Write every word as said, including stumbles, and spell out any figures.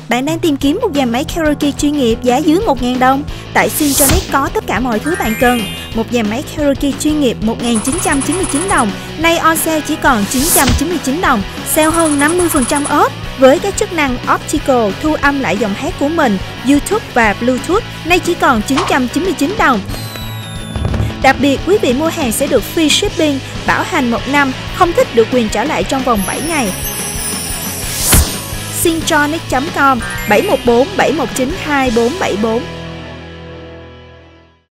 Bạn đang tìm kiếm một dàn máy karaoke chuyên nghiệp giá dưới một nghìn đồng? Tại Syntronic có tất cả mọi thứ bạn cần. Một dàn máy karaoke chuyên nghiệp một nghìn chín trăm chín mươi chín đồng, nay on sale chỉ còn chín trăm chín mươi chín đồng, sale hơn năm mươi phần trăm off. Với các chức năng Optical, thu âm lại giọng hát của mình, YouTube và Bluetooth, nay chỉ còn chín trăm chín mươi chín đồng. Đặc biệt, quý vị mua hàng sẽ được free shipping, bảo hành một năm, không thích được quyền trả lại trong vòng bảy ngày. Syntronic chấm com bảy một bốn bảy một chín hai bốn bảy bốn